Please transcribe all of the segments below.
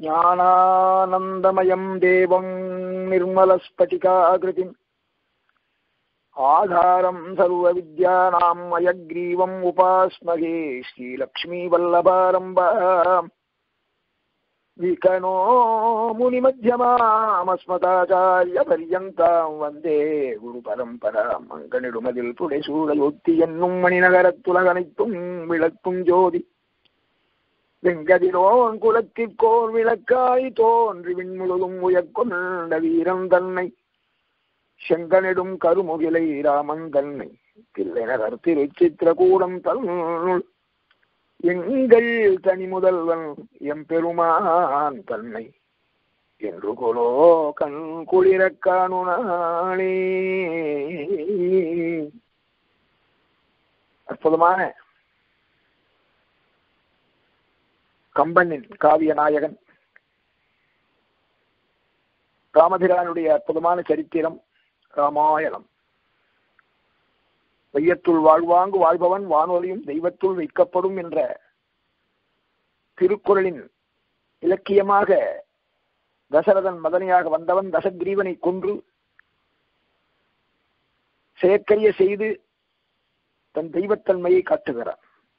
ஞானானந்தமயம் தேவம் நிர்மலஸ்பட்டிகாகிருதிம் ஆதாரம் சர்வ வித்யானாம் மயக்ரீவம் உபாஸ்மகே ஸ்ரீலக்ஷ்மீ வல்லபாரம்பாம் விகனோ முனிமத்யமாமஸ்மதாச்சார்ய பர்யந்தாம் வந்தே குரு பரம்பராம் அங்கனிடுமதில் புடைசூழலொத்தி என்னும் மணிநகரத்துலகனைத்தும் விளக்கும் ஜோதி வெங்கதிரோன் குலத்திற்கோர் விளக்காய் தோன்றி விண்முழுதும் உயர்கொண்ட வீரன் தன்னை செங்கனிடும் கருமுகிலை ராமன் தன்னை தில்லைநகர் திருச்சித்திரகூடம் தன்னுள் எங்கள் தனி முதல்வன் எம்பெருமான் தன்னை என்று கொலோ கண் குளிர காணுனாளே. அற்புதமான கம்பனின் காவிய நாயகன் ராமபிரானுடைய அற்புதமான சரித்திரம் ராமாயணம். வையத்துள் வாழ்வாங்கு வாழ்பவன் வானொலியும் தெய்வத்துள் வைக்கப்படும் என்ற திருக்குறளின் இலக்கியமாக தசரதன் மதனையாக வந்தவன் தசகிரீவனை கொன்று செயற்கரிய செய்து தன் தெய்வத்தன்மையை காட்டுகிறான்,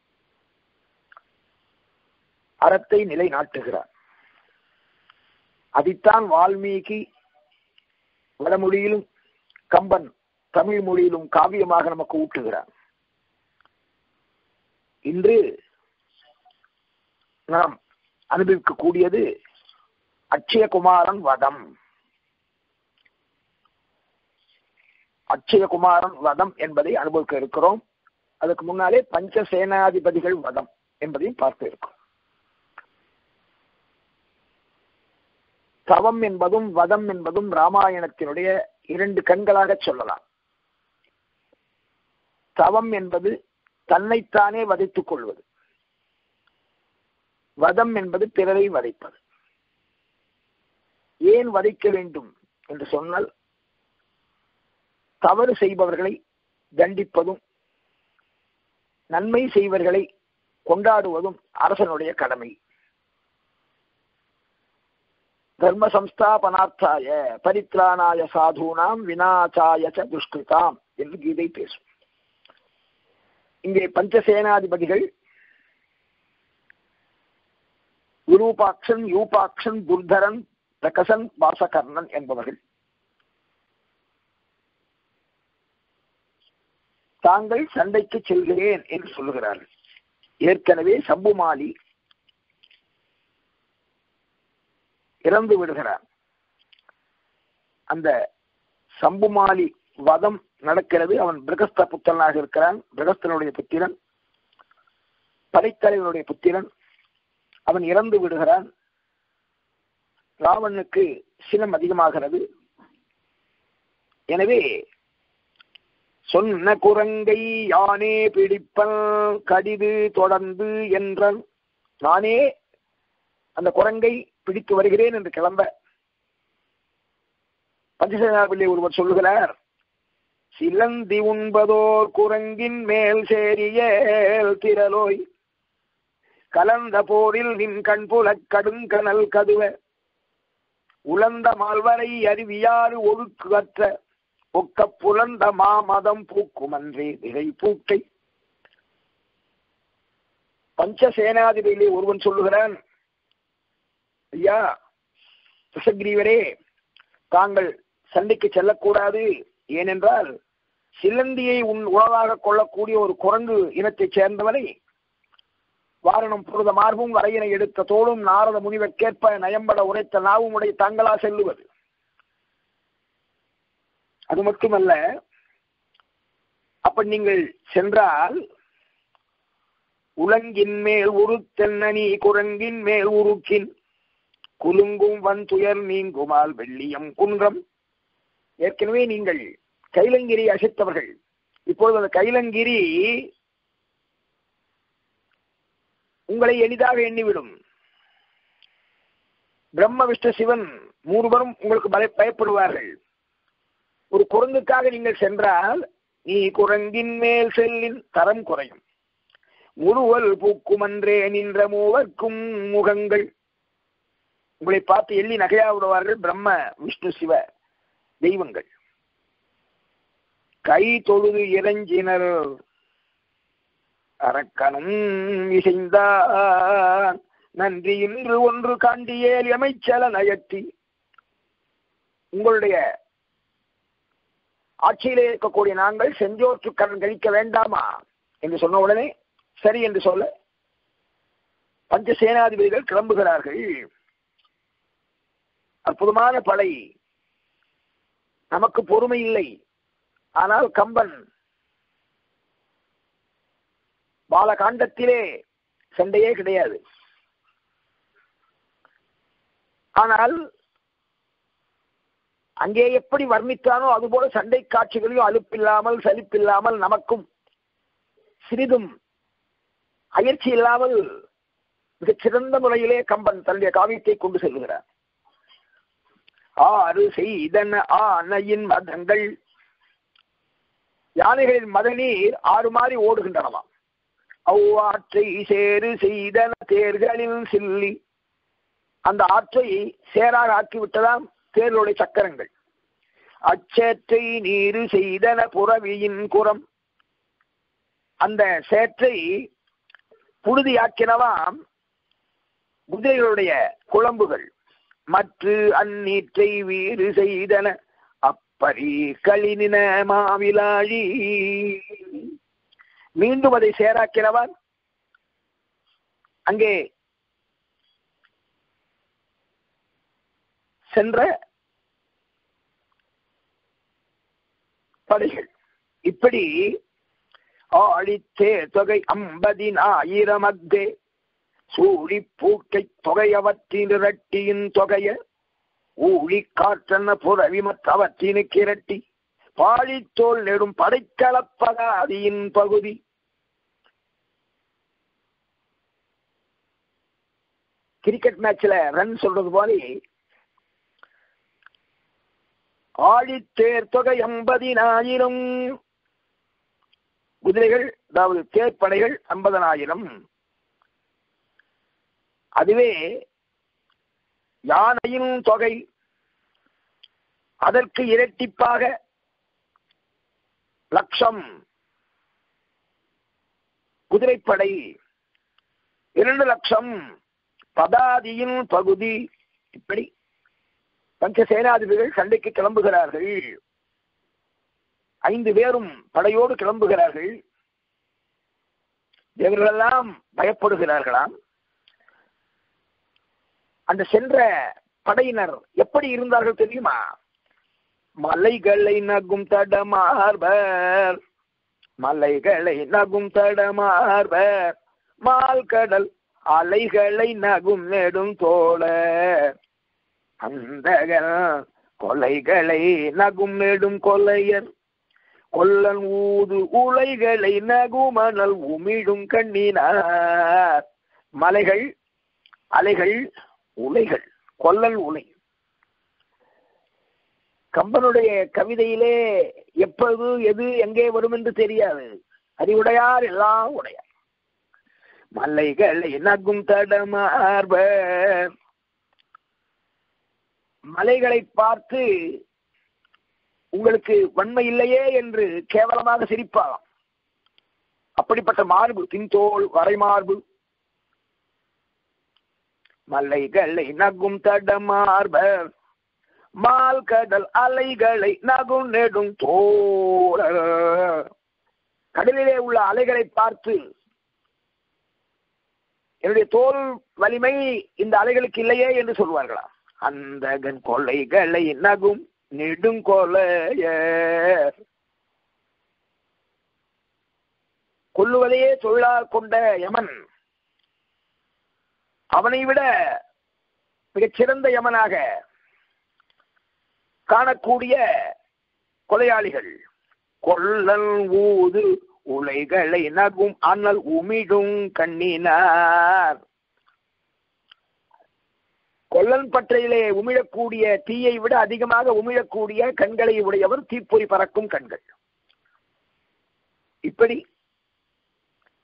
அறத்தை நிலைநாட்டுகிறான். அதைத்தான் வால்மீகி வடமொழியிலும் கம்பன் தமிழ் மொழியிலும் காவியமாக நமக்கு ஊட்டுகிறான். இன்று நாம் அனுபவிக்கக்கூடியது அக்ஷயகுமாரன் வதம். அக்ஷயகுமாரன் வதம் என்பதை அனுபவிக்க இருக்கிறோம். அதுக்கு முன்னாலே பஞ்சசேனாதிபதிகள் வதம் என்பதையும் பார்க்க இருக்கிறோம். தவம் என்பதும் வதம் என்பதும் ராமாயணத்தினுடைய இரண்டு கண்களாக சொல்லலாம். தவம் என்பது தன்னைத்தானே வதைத்துக் கொள்வது, வதம் என்பது பிறரை வதைப்பது. ஏன் வதைக்க வேண்டும் என்று சொன்னால், தவறு செய்பவர்களை தண்டிப்பதும் நன்மை செய்வர்களை கொண்டாடுவதும் அரசனுடைய கடமை. தர்ம சம்ஸ்தாபனார்த்தாய பரித்ராணாய சாதுனாம் விநாசாய ச துஷ்கிருதாம் என்று கீதை பேசும். இங்கே பஞ்சசேனாதிபதிகள் விரூபாக்ஷன், யூபாக்ஷன், துர்தரன், பிரகசன், வாசகர்ணன் என்பவர்கள் தாங்கள் சண்டைக்கு செல்கிறேன் என்று சொல்லுகிறார்கள். ஏற்கனவே சம்புமாலி இறந்து விடுகிறான். அந்த சம்புமாலி வதம் நடக்கிறது. அவன் பிரகஸ்த புத்திரனாக இருக்கிறான். பிரகஸ்தனுடைய புத்திரன், படைத்தலைவனுடைய புத்திரன். அவன் இறந்து விடுகிறான். ராவனுக்கு சினம் அதிகமாகிறது. எனவே சொன்ன குரங்கை யானே பிடிப்பன் கடிது தொடர்ந்து என்றன், நானே அந்த குரங்கை பிடித்து வருகிறேன் என்று கிளம்ப பஞ்சசேனாதிபதி ஒருவர் சொல்லுகிறார், சிலந்தி உண்பதோர் குரங்கின் மேல் சேரியேல் திரலோய் கலந்த போரில் நின் கண்புலக் கடுங்கனல் கதுவ உலந்த மால்வரை அருவியாறு ஒழுக்கு அற்ற ஒக்க புலந்த மாமதம் பூக்குமன்றே விதை பூட்டை. பஞ்சசேனாதிபதியிலே ஒருவன் சொல்லுகிறான், ஐயா தசகிரீவரே, தாங்கள் சண்டைக்கு செல்லக்கூடாது. ஏனென்றால் சிலந்தியை உணவாக கொள்ளக்கூடிய ஒரு குரங்கு இனத்தைச் சேர்ந்தவனை வாரணம் புரத மார்பும் வரையினை எடுத்த தோளும் நாரத முனிவர்க்கேற்ப நயம்பட உரைத்த நாவும் உடைய தாங்களா செல்லுவது. அது மட்டுமல்ல, அப்ப நீங்கள் சென்றால் உலங்கின் மேல் உருத்தென்னி குரங்கின் மேல் உருக்கின் குலுங்கும் வன் துயர் நீங்குமால் வெள்ளியம் குன்றம். ஏற்கனவே நீங்கள் கைலங்கிரி அசைத்தவர்கள். இப்பொழுது அந்த கைலங்கிரி உங்களை எளிதாக எண்ணிவிடும். பிரம்ம விஷ்ணு சிவன் மூருவரும் உங்களுக்கு பயப்படுவார்கள். ஒரு குரங்குக்காக நீங்கள் சென்றால் நீ குரங்கின் மேல் செல்லின் தரம் குறையும். முழுவல் பூக்குமன்றே நின்ற மூவர்க்கும் முகங்கள் உங்களை பார்த்து எள்ளி நகையா விடுவார்கள் பிரம்ம விஷ்ணு சிவ தெய்வங்கள். கை தொழுது இறைஞ்சினர் அரக்கனும் இசைந்தான் நன்றி இன்று ஒன்று காண்டியேல் எமைச்சல நயத்தி. உங்களுடைய ஆட்சியிலே இருக்கக்கூடிய நாங்கள் செஞ்சோற்று கடன் கழிக்க வேண்டாமா என்று சொன்ன உடனே சரி என்று சொல்ல பஞ்சசேனாதிபதிகள் கிளம்புகிறார்கள். அற்புதமான படை. நமக்கு பொறுமை இல்லை. ஆனால் கம்பன் பாலகாண்டத்திலே சண்டையே கிடையாது. ஆனால் அங்கே எப்படி வர்ணித்தானோ அதுபோல சண்டை காட்சிகளையும் அலுப்பில்லாமல் சலிப்பில்லாமல் நமக்கும் சிறிதும் அயற்சி இல்லாமல் மிகச் சிறந்த முறையிலே கம்பன் தன்னுடைய காவியத்தை கொண்டு செல்கிறார். ஆறு செய்தன ஆனையின் மதங்கள், யானைகளின் மத நீர் ஆறு மாறி ஓடுகின்றனவாம். அவ்வாற்றை சேறு செய்தன தேர்களில் சில்லி, அந்த ஆற்றை சேராக ஆக்கிவிட்டதாம் தேர்களுடைய சக்கரங்கள். அச்சேற்றை நீரு செய்தன புறவியின் குரம், அந்த சேற்றை புழுதியாக்கினவாம் குதிரைகளுடைய குழம்புகள். மற்ற அந்நீற்றை வீறு செய்தன அப்பரி களினின மாவிலாழி, மீண்டும் அதை சேராக்கினவான். அங்கே சென்ற படைகள். இப்படி ஆழித்தே தொகை 50,000 சூழி பூட்டை தொகையவற்றின் இரட்டியின் தொகைய ஊழி காற்றன புறவி மற்றவற்றினுக்கு இரட்டி பாழித்தோல் நெடும் படைக்கலப்பகாதியின் பகுதி. கிரிக்கெட் மேட்ச்ல ரன் சொல்றது போல ஆழித்தேர் தொகை 50,000 குதிரைகள், அதாவது தேர்ப்படைகள் 50,000. அதுவே யானையின் தொகை அதற்கு இரட்டிப்பாக 1,00,000 குதிரைப்படை, 2,00,000 பதாதியின் பகுதி. இப்படி பஞ்சசேனாதிபதிகள் சண்டைக்கு கிளம்புகிறார்கள். 5 பேரும் படையோடு கிளம்புகிறார்கள். தேவர்களெல்லாம் பயப்படுகிறார்களாம். அந்த சென்ற படையினர் எப்படி இருந்தார்கள் தெரியுமா? மலைகளை நகும் தடமார்பர், மலைகளை நகும் தடமார்பர், மால்கடல் அலைகளை நகும் நெடும் தோழ, அந்த கொலைகளை நகும் நெடும் கொலையர், கொல்லன் ஊது உலைகளை நகுமணல் உமிழும் கண்ணினார். மலைகள், அலைகள், உலைகள், கொல்லல் உலை. கம்பனுடைய கவிதையிலே எப்போது எது எங்கே வரும் என்று தெரியாது. அறிவுடையார் எல்லாம் உடையார். மலைகளை நகும் தடமார்பர், மலைகளை பார்த்து உங்களுக்கு வன்மை இல்லையே என்று கேவலமாக சிரிப்பாராம். அப்படிப்பட்ட மார்பு, தின்தோல் வரை மார்பு. மலைகளை நகும் தடமார்பர், மால் கடல் அலைகளை நகும் நெடும் தோழ. கடலிலே உள்ள அலைகளை பார்த்து என்னுடைய தோல் வலிமை இந்த அலைகளுக்கு இல்லையே என்று சொல்வார்களாம். அந்த கொலைகளை நகும் நெடுங்கொலைய, கொல்லுவதையே தொழிலாக கொண்ட யமன் அவனை விட மிகச்சிறந்த யமனாக காணக்கூடிய கொலையாளிகள். கொல்லல் ஊது உலைகளை நகும் அனல் உமிழும் கண்ணினார். கொல்லன் பற்றையிலே உமிழக்கூடிய தீயை விட அதிகமாக உமிழக்கூடிய கண்களை உடையவர், தீப்பொறி பறக்கும் கண்கள். இப்படி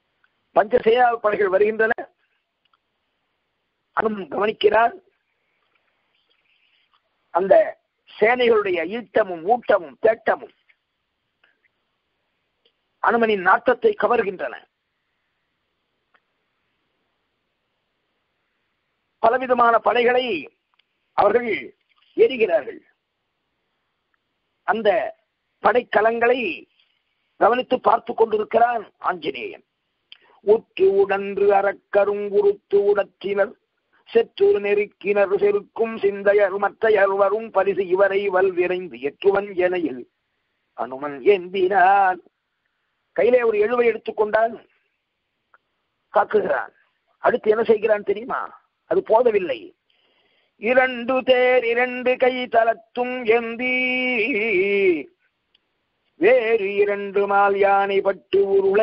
பஞ்சசேனா படைகள் வருகின்றன. அனும் கவனிக்கிறார். அந்த சேனைகளுடைய ஈட்டமும் ஊட்டமும் தேட்டமும் அனுமனின் நாட்டத்தை கவர்கின்றன. பலவிதமான படைகளை அவர்கள் எரிகிறார்கள். அந்த படைக்கலங்களை கவனித்து பார்த்து கொண்டிருக்கிறான் ஆஞ்சநேயன். உற்று உடன்று அறக்கருங்குறுத்து உடற்றினர் செற்றூர் நெருக்கினர் செருக்கும் சிந்தையர் மற்றையர் வரும் பரிசு இவரை வல்விரைந்து எற்றுவன் எனையில் அனுமன் ஏந்தினான். கையிலே ஒரு எழுவை எடுத்துக்கொண்டான், காக்குகிறான். அடுத்து என்ன செய்கிறான் தெரியுமா? அது போதவில்லை. 2 தேர் 2 கை தலத்தும் ஏந்தி வேறு 2 மால் யானை பட்டு உருள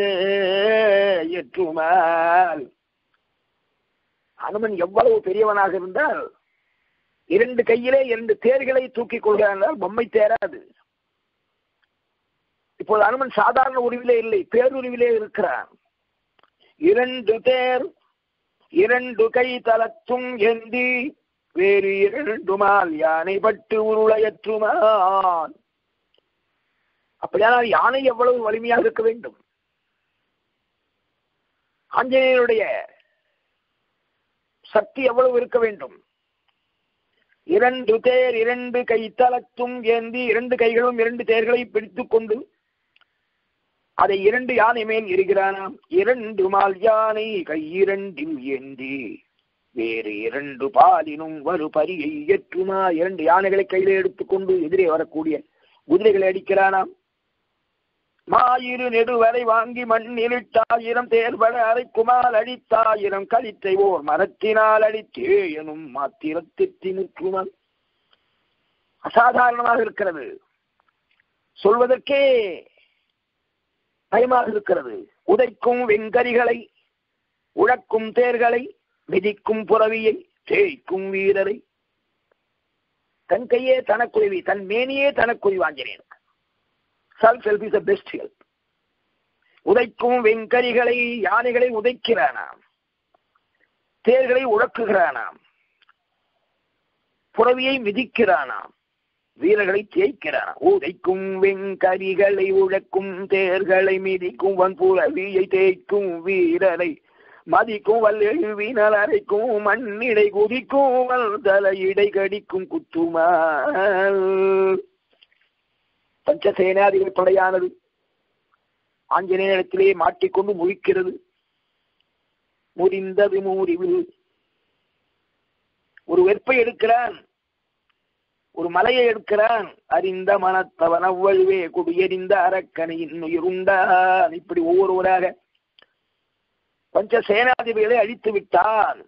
ஏற்றுமால். அனுமன் எவ்வளவு பெரியவனாக இருந்தால் 2 கையிலே 2 தேர்களை தூக்கிக் கொள்கிறான். பொம்மை தேராது. இப்போது அனுமன் சாதாரண உருவிலே இல்லை, பேருருவிலே இருக்கிறான். 2 தேர் 2 கை தலத்தும் ஏந்தி வேறு 2 மால் யானை பட்டு உருளையற்றுமான். அப்படியானால் யானை எவ்வளவு வலிமையாக இருக்க வேண்டும்? ஆஞ்சநேயனுடைய சக்தி எவ்வளவு இருக்க வேண்டும்? 2 தேர் 2 கை தலத்தும் ஏந்தி 2 கைகளும் 2 தேர்களை பிடித்துக் கொண்டு அதை 2 யானை மேல் இருக்கிறானாம். 2 மால் யானை கையிரண்டில் ஏந்தி வேறு 2 பாலினும் வரு பரியை ஏற்றுமா. 2 யானைகளை கையிலே எடுத்துக்கொண்டு எதிரே வரக்கூடிய குதிரைகளை அடிக்கிறானாம். மாயிரு நெடுவரை வாங்கி மண்ணிலிட்டாயிரம் தேர்வட அரைக்குமால் அடித்தாயிரம் கலித்தை ஓர் மரத்தினால் அடித்தே எனும் மாத்திரத்திற்கு நிற்குமால். அசாதாரணமாக இருக்கிறது, சொல்வதற்கே பயமாக இருக்கிறது. உதைக்கும் வெங்கரிகளை உழக்கும் தேர்களை மிதிக்கும் புறவியை தேய்க்கும் வீரரை. தன் கையே தனக்குருவி, தன் மேனியே தனக்குருவி Anjaneyan. Self-help is the best help. உதைக்கும் வெங்கரிகளை யானைகளை உதைக்கிறானாம், தேர்களை உழக்குகிறானாம், புறவியை மிதிக்கிறானாம், வீரர்களை தேய்க்கிறான். உதைக்கும் வெங்கரிகளை உழக்கும் தேர்களை மிதிக்கும் வன்புறவியை தேய்க்கும் வீரரை மதிக்கும் வல்வினல் அரைக்கும் மண்ணிடை குதிக்கும் வல் தலையிடை கடிக்கும் குத்துமால். பஞ்சசேனாதிகள் படையானது ஆஞ்சநேயத்திலே மாட்டிக்கொண்டு முழிக்கிறது. முறிந்தது மூறிவில் ஒரு வெற்பை எடுக்கிறான், ஒரு மலையை எடுக்கிறான். அறிந்த மனத்தவன் அவ்வழுவே குடியறிந்த அரக்கனையின் உயிருண்டான். இப்படி ஒவ்வொருவராக பஞ்சசேனாதிபதிகளை அழித்து விட்டான்.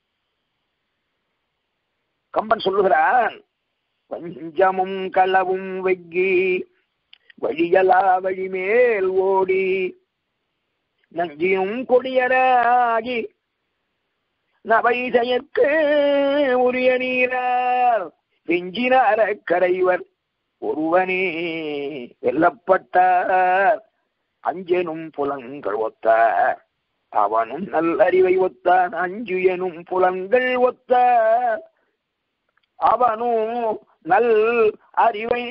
கம்பன் சொல்லுகிறான், பஞ்சமும் களவும் வெக்கி வழியலா வழிமேல் ஓடி நஞ்சியும் கொடியராகி நவைசையற்கு உரிய நீரார் வெஞ்சின அறக்கரைவர் ஒருவனே வெல்லப்பட்டார். அஞ்செனும் புலங்கள் ஒத்தார் அவனும் நல்லறிவை ஒத்தான். அஞ்சு எனும் புலங்கள் ஒத்தார் அவனும் நல் அறிவை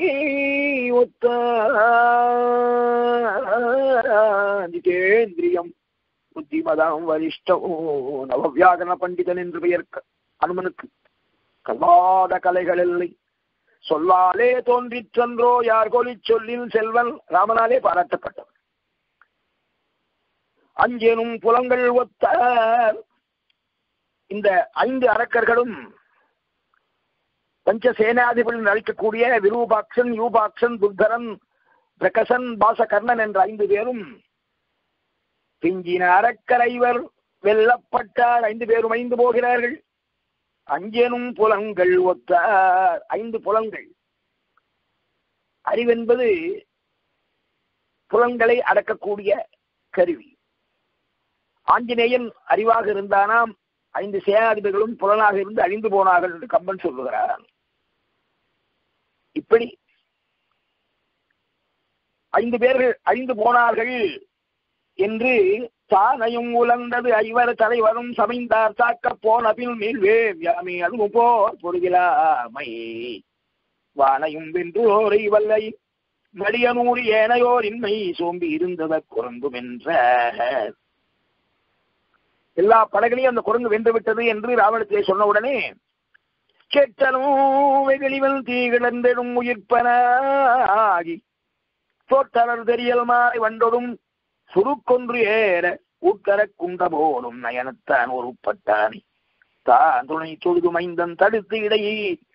ஒத்தேந்திரியம் புத்திமதாம் வரிஷ்டம் நவவியாகரண பண்டிதன் என்று பெயர் அனுமனுக்கு. கல்லாத கலைகள் இல்லை, சொல்லாலே தோன்றிற்றன்றோ யார் கோலி சொல்லில் செல்வன் ராமனாலே பாராட்டப்பட்டவன். அஞ்செனும் புலங்கள் ஒத்த இந்த 5 அரக்கர்களும் பஞ்சசேனாதிபதிகள் அளிக்கக்கூடிய விரூபாக்ஷன், யூபாக்ஷன், துர்தரன், பிரகசன், பாசகர்ணன் என்ற 5 பேரும் பிஞ்சின அறக்கரைவர் வெல்லப்பட்டார். 5 பேரும் அழிந்து போகிறார்கள். அஞ்செனும் புலங்கள் ஒத்தார். 5 புலங்கள். அறிவென்பது புலங்களை அடக்கக்கூடிய கருவி. ஆஞ்சநேயன் அறிவாக இருந்தானாம், 5 சேனாதிபதிகளும் புலனாக இருந்து அழிந்து போனார்கள் என்று கம்பன் சொல்லுகிறார். இப்படி 5 பேர்கள் அழிந்து போனார்கள் என்று தானையும் உலர்ந்தது ஐவர் தலைவரும் சமைந்தார் தாக்க போன பின் மீள்வேவி அதுவும் போர் பொருகிலாமை வானையும் வென்றோரை வல்லை மடியனூர் ஏனையோர் இன்மை சோம்பி இருந்தத குரங்கும் என்ற எல்லா படைகளையும் அந்த குரங்கு வென்று விட்டது என்று ராவணத்திலே சொன்ன உடனே கேட்டலும் வெகுளிவன் தீகிழந்தெடும் உயிர்ப்பனாகி தோற்றலர் தெரியல் மாறி வண்டொடும் சுருக்கொன்று ஏற ஊக்கர குண்ட போலும் நயனத்தான் ஒருப்பட்டானி தான் துணை தொழுது மைந்தன் தடுத்து இடையே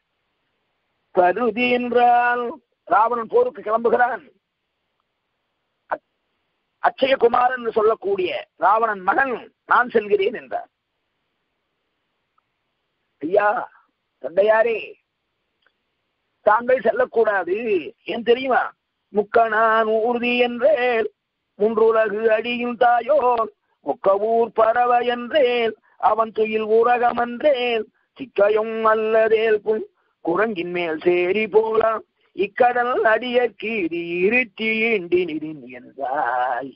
கருதி என்றால் ராவணன் போருக்கு கிளம்புகிறான். அக்ஷயகுமாரன் என்று சொல்லக்கூடிய ராவணன் மகன் நான் செல்கிறேன் என்றார். ஐயா தந்தையாரே, தாங்கள் செல்லக்கூடாது, ஏன் தெரியுமா? முக்கணான் ஊர்தி என்றேல் முன்றுலகு அடியில் தாயோர் ஒக்க ஊர் பறவ என்றேல் அவன் துயில் ஊரகம் என்றேல் சிக்கையும் அல்லதேல் குரங்கின் மேல் சேரி போலாம் இக்கடல் அடிய கீறி இருட்டி ஈண்டி நிறின் என்றாய்.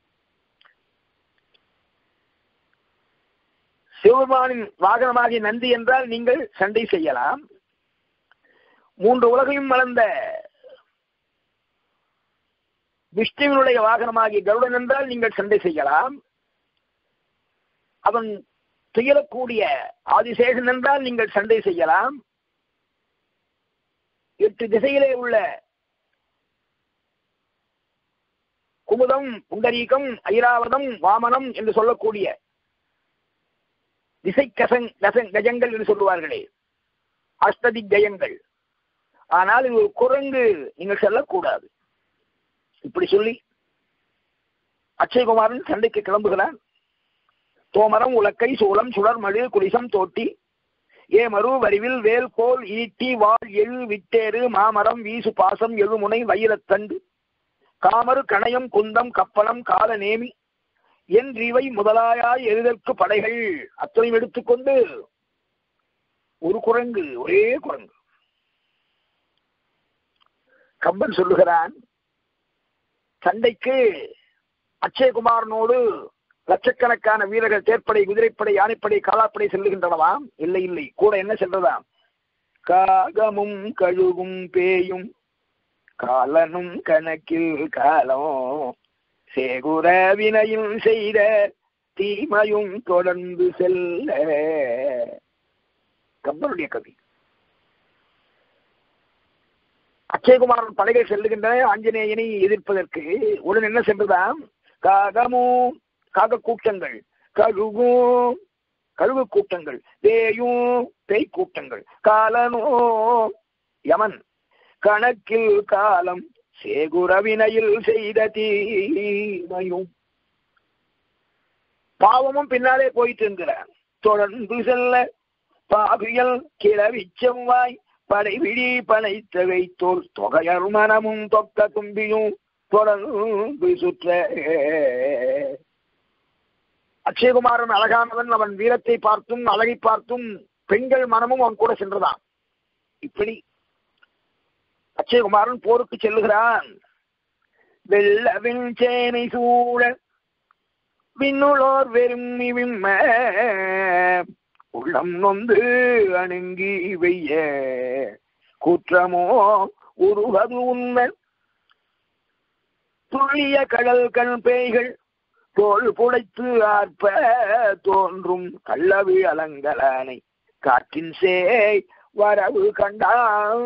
சிவபெருமானின் வாகனமாகிய நந்தி என்றால் நீங்கள் சண்டை செய்யலாம். மூன்று உலகையும் வளர்ந்த விஷ்ணுவினுடைய வாகனமாகிய கருடன் என்றால் நீங்கள் சண்டை செய்யலாம். அவன் துயரக்கூடிய ஆதிசேஷன் என்றால் நீங்கள் சண்டை செய்யலாம். 8 திசையிலே உள்ள குமுதம், புண்டரீகம், ஐராவதம், வாமனம் என்று சொல்லக்கூடிய திசை கஜங்கள் என்று சொல்லுவார்களே, அஷ்டதி கயங்கள். ஆனால் இது ஒரு குரங்கு, நீங்கள் செல்லக்கூடாது. இப்படி சொல்லி அக்ஷயகுமாரன் சண்டைக்கு கிளம்புகிறான். தோமரம், உலக்கை, சூளம், சுடர், மழு, குலிசம், தோட்டி, ஏமரு, வரிவில், வேல், கோல், ஈட்டி, வாள், எழு, விட்டேறு, மாமரம், வீசு, பாசம், எழுமுனை, வைரத்தண்டு, காமரு, கணயம், குந்தம், கப்பலம், கால நேமி என்றிவை முதலாயாய் எருதற்கு படைகள் அத்தனையும் எடுத்துக்கொண்டு ஒரு குரங்கு, ஒரே குரங்கு. கம்பன் சொல்லுகிறான், சண்டைக்கு அக்ஷயகுமாரனோடு லட்சக்கணக்கான வீரர்கள் தேர்ப்படை, குதிரைப்படை, யானைப்படை, காலாப்படை செல்லுகின்றனவாம். இல்லை இல்லை, கூட என்ன சென்றதாம்? காகமும் கழுகும் பேயும் காலனும் கணக்கில் காலம் சேகுர வினையும் செய்த தீமையும் தொடர்ந்து செல்ல. கம்பனுடைய கவி. அக்ஷயகுமாரன் படைகள் செல்லுகின்றன ஆஞ்சநேயனை எதிர்ப்பதற்கு. உடன் என்ன சென்றதாம்? காகமும் காக கூட்டங்கள், கழுகும் கழுகு கூட்டங்கள், பேயும் பேய் கூட்டங்கள், காலனோ யமன் கணக்கில் காலம் சேகுரவினையில் செய்த தீமையும் பாவமும் பின்னாலே போயிட்டு இருக்கிறான். தொடர்ந்து செல்ல பாவியல் கிளவி செவ்வாய் படைவிழி பனைத்தவை தோல் தொகையர் மனமும் தொக்க தும்பியும் தொடர்ந்து சுற்ற. அக்ஷயகுமாரன் அழகானவன். அவன் வீரத்தை பார்த்தும் அழகை பார்த்தும் பெண்கள் மனமும் அவன் கூட சென்றதான். இப்படி அக்ஷயகுமாரன் போருக்கு செல்லுகிறான். வெள்ளவின் சேனை சூழ விண்ணுளோர் வெறுமி விம்ம உள்ளம் நொந்து அணுங்கி வெய்ய குற்றமோ உருவது உண்மை துள்ளிய கடல் கண் பேய்கள் தோல் புடைத்து ஆர்ப்ப தோன்றும் கள்ளவி அலங்கலானை காற்றின் சேய் வரவு கண்டான்.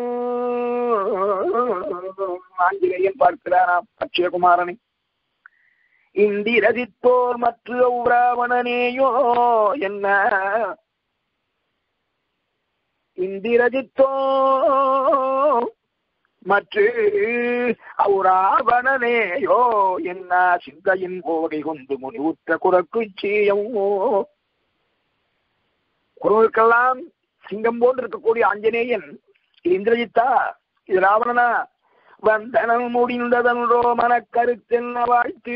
ஆஞ்சநேயன் பார்க்கிறானாம் அக்ஷயகுமாரனை. இந்திரதித்தோர் மற்ற ராவணனேயோ என்ன இந்திரதித்தோ மற்ற ராவணனேயோ என்ன சிந்தையின் கோடை கொண்டு முனிவுற்ற குரக்கு சீயமோ. குரலுக்கெல்லாம் சிங்கம் போன்று இருக்கக்கூடிய ஆஞ்சநேயன் இது இந்திரஜித்தா, இது ராவணனா? வந்தனம் முடிந்ததன்றோ மனக்கருத்தென்ன வாழ்த்து.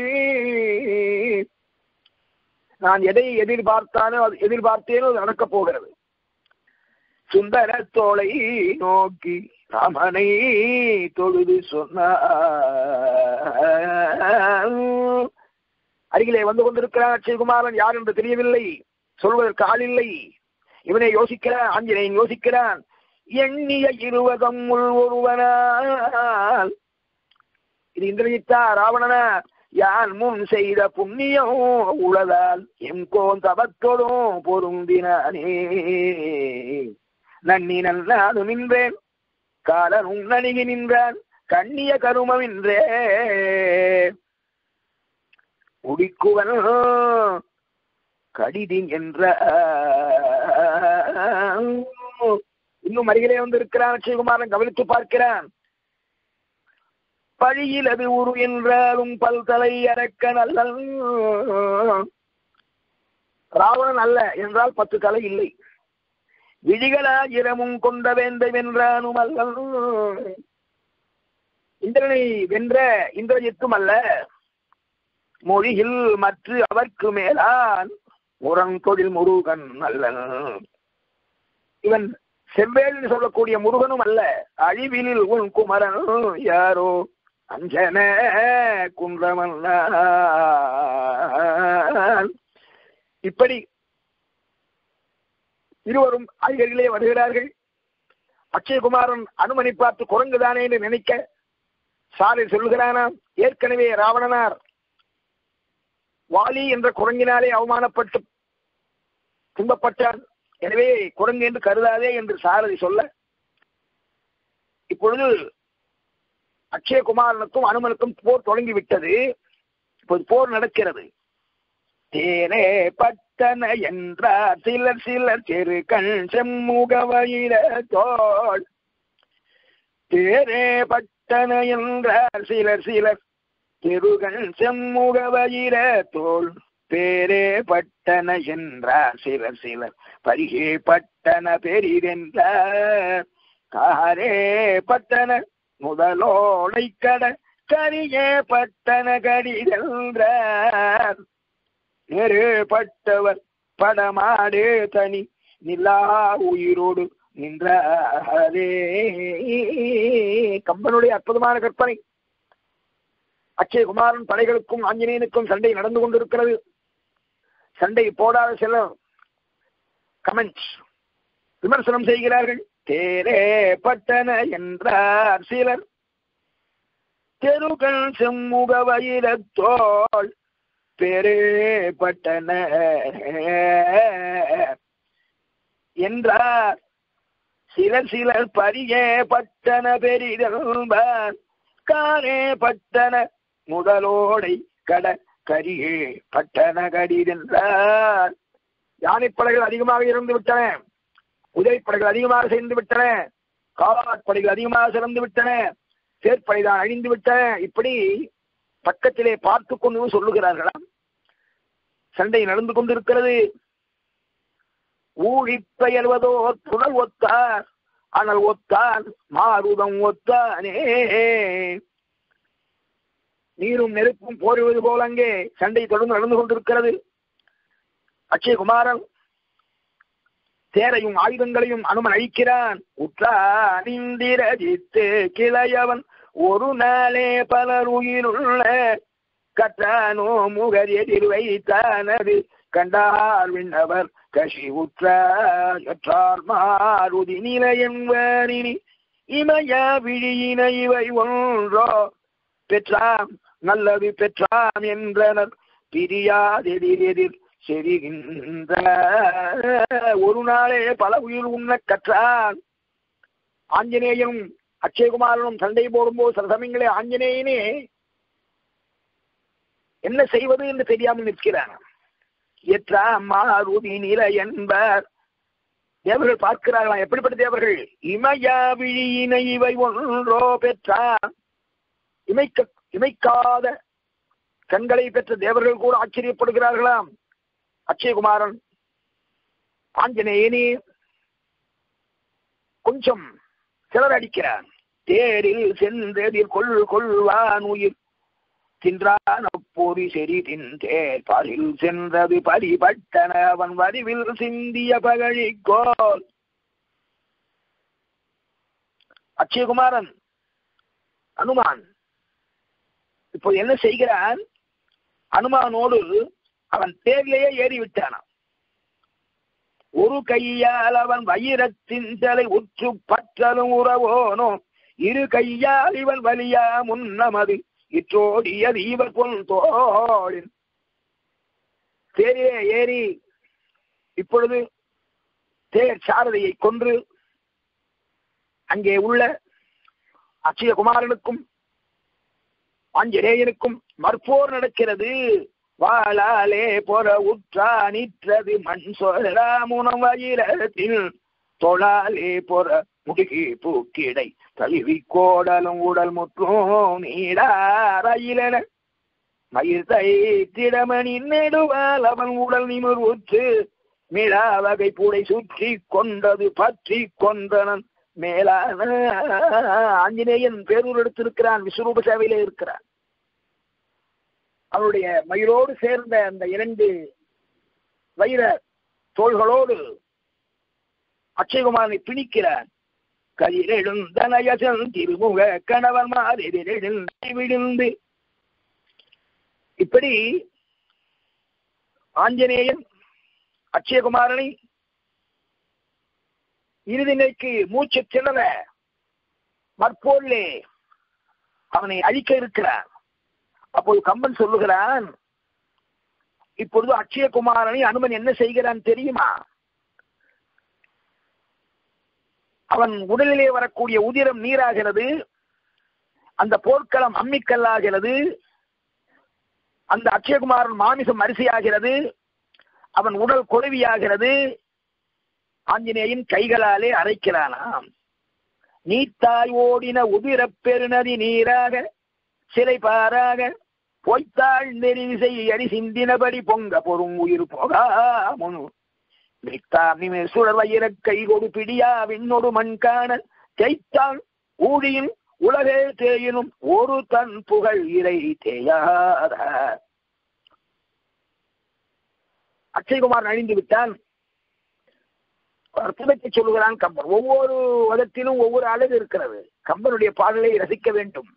நான் எதை எதிர்பார்த்தேனோ அது நடக்கப் போகிறது. சுந்தர தோளை நோக்கி ராமனை தொழுது சொன்ன அருகிலே வந்து கொண்டிருக்கிறான் அக்ஷயகுமாரன். யார் என்று தெரியவில்லை, சொல்வதற்கு ஆள் இல்லை. இவனை யோசிக்கிறான், ஆஞ்சநேயன் யோசிக்கிறான். எண்ணிய 20 ஒருவனால், இது இந்திரஜித்தா ராவணனா, யான் முன் செய்த புண்ணியம் உளதால் எங்கோன் தபத்தோடும் பொருந்தினானே. நன்னி நன்னாது நின்றேன், காலனும் நணுகி நின்றான், கண்ணிய கருமமின்றே உடிக்குவன் கடிதின் என்ற. இன்னும் அருகிலே வந்து இருக்கிறான் அக்ஷயகுமாரன். கவனித்து பார்க்கிறான். பழியில் அது உரு என்றாலும் பல்தலை அரக்கன் அல்ல. ராவணன் அல்ல என்றால் 10 தலை இல்லை. விழிகளாயிரமும் கொண்ட வேந்தம் என்றானும் அல்ல. இந்திரனை வென்ற இந்திரஜித்தும் அல்ல. மொழியில் மற்ற அவர்க்கு மேலான் முரங்கொழில் முருகன் அல்ல. இவன் செவ்வேல் சொல்லக்கூடிய முருகனும் அல்ல. அழிவிலில் உன் குமரன் யாரோ அஞ்சன குன்றமன். இப்படி இருவரும் அருகிலே வருகிறார்கள். அக்ஷயகுமாரன் அனுமனை பார்த்து குரங்குதானே என்று நினைக்க சாலை சொல்லுகிறானாம். ஏற்கனவே ராவணனார் வாலி என்ற குரங்கினாலே அவமானப்பட்டு துன்பப்பட்டான். எனவே குரங்கு என்று கருதாதே என்று சாரதி சொல்ல, இப்பொழுது அக்ஷயகுமாரனுக்கும் அனுமனுக்கும் போர் தொடங்கிவிட்டது. இப்போது போர் நடக்கிறது. தேனே பட்டன என்றார் சிலர் சிலர் தெரு கண் செம்முகவயிர தோள். தேரே பட்டன என்றார் சிலர் சிலர் தெருகண் செம்முகவயிர தோள். பேரே பட்டன என்றார் சிலர் சிலர் பரிகே பட்டன பெரிதென்றார். காரே பட்டன முதலோடை கட கரியே பட்டன கடிதென்றார். நெருப்பட்டவர் படமாடே தனி நிலா உயிரோடு நின்றாரே. கம்பனுடைய அற்புதமான கற்பனை. அக்ஷயகுமாரன் படைகளுக்கும் ஆஞ்சநேயனுக்கும் சண்டை நடந்து கொண்டிருக்கிறது. சண்டை போடாத சிலர் கமெண்ட்ஸ் விமர்சனம் செய்கிறார்கள். தேரே பட்டன என்றார் சிலர் தெருகள் செம்முக வயிரத்தோள். பேரே பட்டன என்றார் சிலர் சிலர் பரியே பட்டன பெரிதல்பார். காரே பட்டன முதலோடை கட கரியே பட்டன கடிதென்றார். யானைப்படைகள் அதிகமாக இறந்து விட்டன, குதிரைப்படைகள் அதிகமாக சேர்ந்து விட்டன, காலாட்படைகள் அதிகமாக சிறந்து விட்டன, தேர்ப்படைதான் அழிந்து விட்டன. இப்படி பக்கத்திலே பார்த்து கொண்டு சொல்லுகிறார்களாம். சண்டை நடந்து கொண்டிருக்கிறது. ஊழிப்பெயர்வதோர் புனல் ஒத்தார் ஆனால் ஒத்தான் மாருதம் ஒத்தானே. நீரும் நெருப்பும் போரிடுவது போல அங்கே சண்டை தொடர்ந்து நடந்து கொண்டிருக்கிறது. அக்ஷயகுமாரன் தேரையும் ஆயுதங்களையும் அனுமன் அழிக்கிறான். உற்றானிந்திரஜித்து கிளையவன் ஒரு நாளே பலர் உயிருள்ள கற்றானோ முகர் எதிர் வைத்தானது கண்டார் விண்ணவர் கஷி உற்றார் மாருதி நிலையன்வரினி இமயா விழியின இவை ஒன்றோ பெற்றாம் நல்லது பெற்றாம் என்றனர் பிரியாதெதிரெதிர் செரிகின்ற. ஒரு நாளே பல உயிர் உண்ண கற்றான். ஆஞ்சநேயனும் அக்ஷயகுமாரனும் சண்டை போடும்போது சில சமயங்களே ஆஞ்சநேயனே என்ன செய்வது என்று தெரியாமல் நிற்கிறான். எற்றாம் மாருதி நிலை என்பார். தேவர்கள் பார்க்கிறார்களா? எப்படிப்பட்ட தேவர்கள்? இமயா விழியின இவை ஒன்றோ பெற்றான். இமைக்காத கண்களை பெற்ற தேவர்கள் கூட ஆச்சரியப்படுகிறார்களாம். அக்ஷயகுமாரன் ஆஞ்சநேயனே கொஞ்சம் சிலர் அடிக்கிறான். தேரில் சென்றதில் கொள்வான் உயிர் தின்றான் அப்போது செறி தின்றேர் பாலில் சென்றது பரிபட்டன அவன் வடிவில் சிந்திய பகழிக்கோள். அக்ஷயகுமாரன் அனுமான் இப்போ என்ன செய்கிறான்? அனுமானோடு அவன் தேர்லேயே ஏறிவிட்டானான். ஒரு கையால் அவன் வைரத்தின் தலை உற்று பற்றலும் உறவோனோ, இரு கையால் இவன் வலியா முன்னமது இற்றோடியது இவர் பொன் தோழின். தேரிலே ஏறி இப்பொழுது தேர் சாரதியை கொன்று அங்கே உள்ள அக்ஷயகுமாரனுக்கும் ஆஞ்சநேயனுக்கும் மற்போர் நடக்கிறது. வாளாலே பொற உற்றா நிற்றது மண் சொராமுனம் வயிரத்தில் தொழாலே பொற முடுகி பூக்கிடை தழுவி கோடலும் உடல் முற்றும் நீடாரையிலன மயிர்த்தை திடமணி நெடுவால் அவன் உடல் நிமிர்வுற்று மிளா வகை பூடை சுற்றி கொண்டது பற்றி கொண்டனன் மேலான. ஆஞ்சநேயன் பேரூர் எடுத்திருக்கிறான், விஸ்வரூப சேவையிலே இருக்கிறான். அவருடைய மயிரோடு சேர்ந்த அந்த 2 வைர தோள்களோடு அக்ஷயகுமாரனை பிணிக்கிறான். கதிரெழுந்தனயசன் திருமுக கணவன் விழுந்து. இப்படி ஆஞ்சநேயன் அக்ஷயகுமாரனை இறுதி நிலைக்கு மூச்சு திணற மற்போரிலே அவனை அழிக்க இருக்கிறான். அப்போது கம்பன் சொல்லுகிறான், இப்பொழுது அக்ஷயகுமாரனை அனுமன் என்ன செய்கிறான் தெரியுமா? அவன் உடலிலே வரக்கூடிய உதிரம் நீராகிறது, அந்த போர்க்களம் அம்மிக்கல்லாகிறது, அந்த அக்ஷயகுமாரன் மாமிசம் அரிசியாகிறது, அவன் உடல் கொழுவியாகிறது. ஆஞ்சநேயன் கைகளாலே அரைக்கிறானாம். நீத்தாய் ஓடின உதிர பெருநதி நீராக சிலை பாராக பொய்த்தாள் நெறிவிசை அடி சிந்தினபடி பொங்க பொறும் உயிர் போகா முனு சுழல் வயிற கை கொடு பிடியா விண்ணொடு மண்காண தைத்தான் ஊழியின் உலகே தேயினும் ஒரு தன் புகழ் இறை தேயாத. அக்ஷயகுமாரன் அழிந்து விட்டான். அற்புதத்தை சொல்லுகிறான் கம்பன். ஒவ்வொரு வதத்திலும் ஒவ்வொரு அழகு இருக்கிறது. கம்பனுடைய பாடலை ரசிக்க வேண்டும்.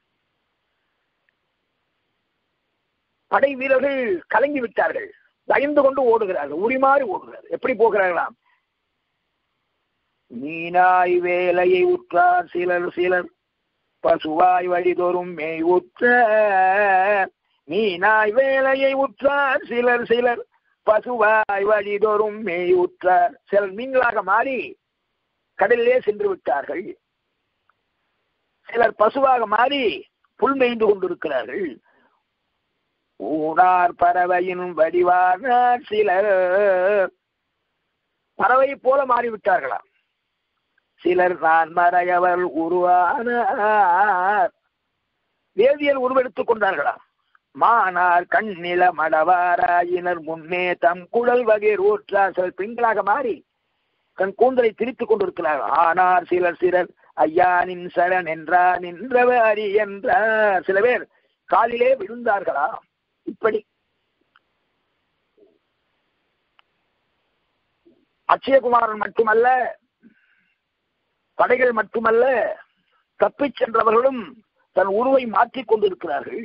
படை வீரர்கள் கலங்கி விட்டார்கள், பயந்து கொண்டு ஓடுகிறார்கள், உரிமாறி ஓடுகிறார்கள். எப்படி போகிறார்களாம்? மீனாய் வேலையை உற்றார் சிலர் சிலர் பசுவாய் வழிதோறும் மேய் உற்ற. மீனாய் வேலையை உற்றார் சிலர் சிலர் பசுவாய் வழிதோறும் மேய் உற்றார். சிலர் மீன்களாக மாறி கடலிலே சென்று விட்டார்கள். சிலர் பசுவாக மாறி புல் மேய்ந்து கொண்டிருக்கிறார்கள். ஊனார் பறவையின் வடிவானார் சிலர் பறவை போல மாறிவிட்டார்களாம். சிலர் நான் மறையவர் உருவானார், வேதியல் உருவெடுத்துக் கொண்டார்களாம். மானார் கண்ணில மடவாராயினர் முன்னே தம் குழல் வகை ஊற்றார். சிலர் பெண்களாக மாறி தன் கூந்தலை திரித்துக் கொண்டிருக்கிறார்கள். ஆனார் சிலர் சிலர் ஐயானின் சரண் என்றார் நின்றவ அறி என்றார். சில பேர் காலிலே விழுந்தார்களா. இப்படி அக்ஷயகுமாரன் மட்டுமல்ல, படைகள் மட்டுமல்ல, தப்பிச் சென்றவர்களும் தன் உருவை மாற்றிக் கொண்டிருக்கிறார்கள்.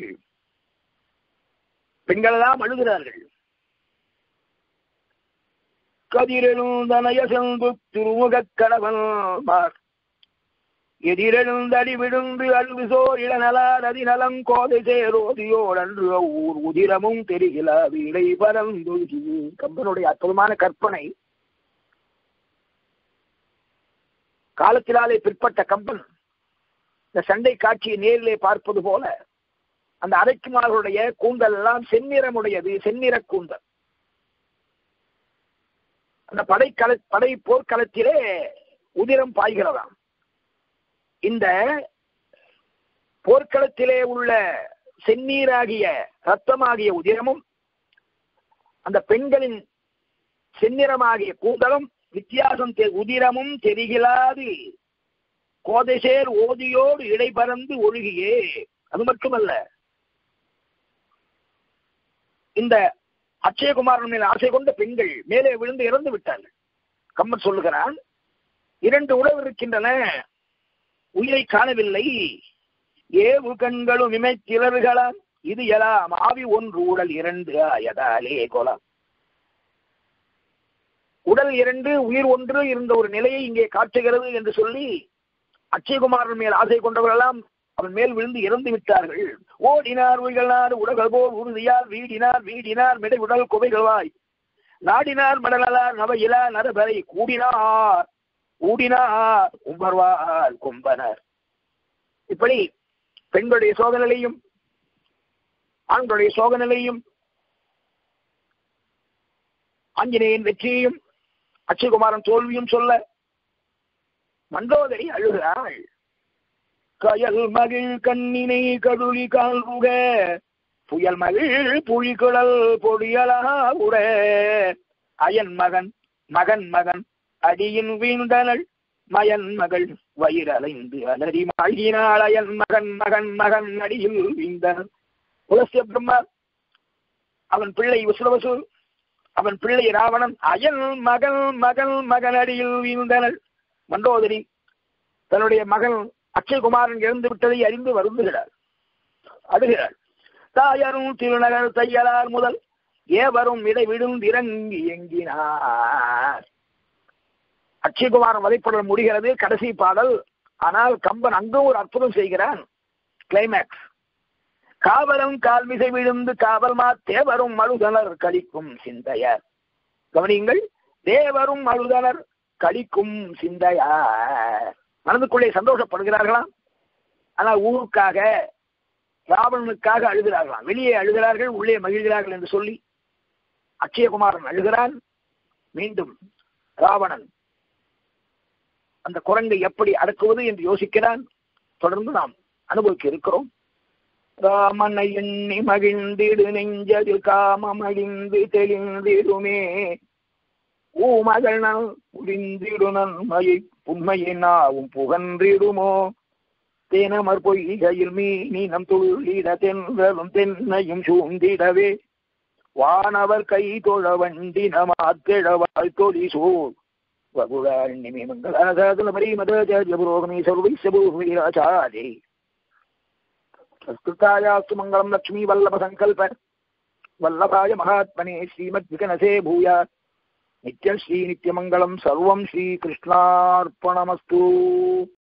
பெண்கள் எல்லாம் அழுகிறார்கள். கதிரெழுந்தனயசந்து திருமுக கணவன் எதிரெழுந்தடி விழுந்து அழுசோர் இளநலார் அதிநலம் கோதை சேரோதியோர் அன்று ஊர் உதிரமும் தெரிகில வீடை பரந்து. கம்பனுடைய அற்புதமான கற்பனை. காலத்திலாலே பிற்பட்ட கம்பன் இந்த சண்டை காட்சியை நேரிலே பார்ப்பது போல அந்த அரைக்குமார்களுடைய கூந்தல் எல்லாம் செந்நிறமுடையது, செந்நிற கூந்தல். அந்த படை போர்க்களத்திலே உதிரம் பாய்கிறதாம். இந்த போர்க்களத்திலே உள்ள செந்நீராகிய ரத்தமாகிய உதிரமும் அந்த பெண்களின் செந்நிறமாகிய கூந்தலும் வித்தியாசம் உதிரமும் தெரிகிலாது கோதைசேர் ஓதியோடு இடைபறந்து ஒழுகியே. அது மட்டுமல்ல, இந்த அக்ஷயகுமாரன் மேல் ஆசை கொண்ட பெண்கள் மேலே விழுந்து இறந்து விட்டார்கள். கம்பன் சொல்லுகிறான், 2 உறவு இருக்கின்றன, உயிரை காணவில்லை. ஏவு கண்களும் இமைத்திலர்களாம் இது எல்லாம் ஆவி ஒன்று உடல் இரண்டு ஆயதாலே கொலாம். உடல் இரண்டு உயிர் ஒன்று இருந்த ஒரு நிலையை இங்கே காட்டுகிறது என்று சொல்லி அக்ஷயகுமாரன் மேல் ஆசை கொண்டவர்களெல்லாம் அவன் மேல் விழுந்து இறந்து விட்டார்கள். ஓடினார் உயிர்களார் உடல்கள் போல் உறுதியால் வீடினார் வீடினார் மிடை உடல் குவைகள்வாய் நாடினார் மடலார் நவையிலா நரபரை கூடினார் ஊடினார் கும்பர்வார் கும்பனர். இப்படி பெண்களுடைய சோகநிலையும் ஆண்களுடைய சோகநிலையும் ஆஞ்சநேயன் வெற்றியையும் அக்ஷயகுமாரன் தோல்வியும் சொல்ல மண்டோதரி அழுகிறாள். கயல் மகிழ் கண்ணினை கடுலி கால்புக புயல் மகிழ் புலிகுழல் பொடியலா உட அயன் மகன் மகன் மகன் அடியின் வீழ்ந்தனள் மயன் மகள் வயிறலைந்து அலறி மாழ்கினாள் அயன் மகன் மகன் மகன் அடியில் வீழ்ந்தனள். புலஸ்ய பிரம்மா அவன் பிள்ளை விசுவசு அவன் பிள்ளை ராவணன் அயன் மகன் மகன் மகன் அடியில் வீழ்ந்தனள். மண்டோதரி தன்னுடைய மகன் அக்ஷயகுமாரன் இறந்து விட்டதை அறிந்து வருந்துகிறார், அழுகிறார். தாயரும் திருநகர் தையலார் முதல் ஏவரும் இடை விழுந்திறங்கி எங்கினார். அக்ஷயகுமாரன் வதைப்படல் முடிகிறது, கடைசி பாடல். ஆனால் கம்பன் அங்கும் ஒரு அற்புதம் செய்கிறான். கிளைமேக்ஸ். காவலும் கால்மிசை விழுந்து காவல் மா தேவரும் அழுதனர் கழிக்கும் சிந்தையார். கவனியுங்கள், தேவரும் அழுதனர் கழிக்கும் சிந்தையார். மனதுக்குள்ளே சந்தோஷப்படுகிறார்களாம், ஆனால் ஊருக்காக ராவணனுக்காக அழுகிறார்களாம். வெளியே அழுகிறார்கள், உள்ளே மகிழ்கிறார்கள் என்று சொல்லி அக்ஷயகுமாரன் அழுகிறான். மீண்டும் ராவணன் அந்த குரங்கை எப்படி அடக்குவது என்று யோசிக்கிறான். தொடர்ந்து நாம் அனுபவிக்க இருக்கிறோம். ராமனை எண்ணி மகிழ்ந்திடு நெஞ்சதில் காமம் அழிந்து தெளிந்திடுமே ஊமகள் நல் புரிந்திடு நன்மையை புண்மையை நாவும் புகன்றிடுமோ தேனமர் பொய்கையில் மீனினம் துள்ளிட தென்றலும் தென்னையும் சூழ்ந்திடவே வானவர் கை தொழ வண்டின மாத்திழவாய் தொழி சூழ் வகுழாண்ணிமே மங்களாசாதனபரி மதாச்சாரிய புரோகமே சர்வைசபூர்வீராச்சாரி संस्कृतायास्तु मंगलम लक्ष्मी वल्लभ संकल्प वल्लभाय महात्मने श्रीमद् विकनसे भूयात् नित्यं श्री नित्यमंगलम सर्वं श्री कृष्णार्पणमस्तु।